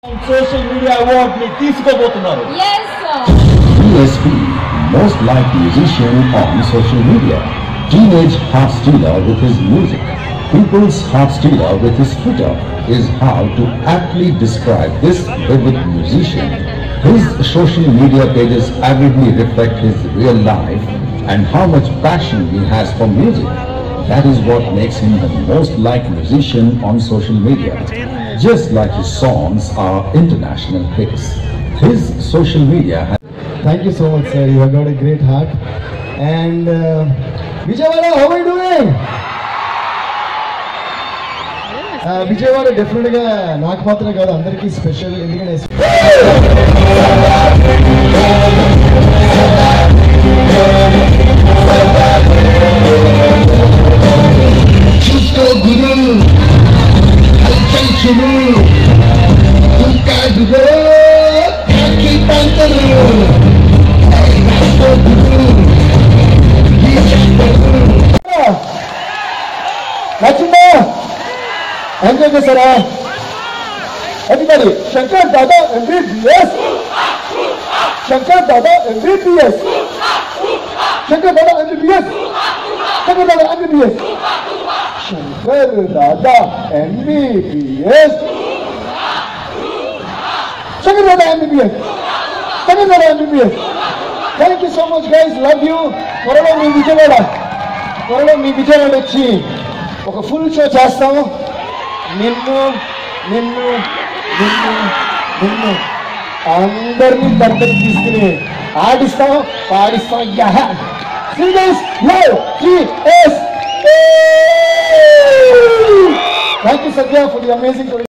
Social media award ని తీసుకోబోతున్నారు. Yes sir. DSP, most liked musician on social media. Teenage heart stealer with his music. People's heart stealer with his Twitter is how to aptly describe this vivid musician. His social media pages avidly reflect his real life and how much passion he has for music. That is what makes him the most liked musician on social media. Just like his songs are international hits. His social media has... Thank you so much, sir. You have got a great heart. And Vijayawada, how are you doing? Vijayawada definitely నాకు మాత్రమే కాదు అందరికీ special ఎందుకంటే చూసుకో గురు హల్చల్ చూడు ఇంకా గురు కాకి పంతలు నచ్చిందా ఎంజాయ్ చేశారా everybody Shankar Dada MBBS Shankar Dada MBBS Shankar Dada MBBS Shankar Dada MBBS Shankar Dada MBBS Shankar Dada MBBS Shankar Dada MBBS. Thank you so much guys, love you. త్వరలో మీ విజయవాడ వచ్చి ఒక ఫుల్ షో చేస్తాము. నిన్ను నిన్ను నిన్ను నిన్ను అందరినీ దగ్గరికి తీసుకుని ఆడిస్తాం పాడిస్తాం. Thank you Satya for the amazing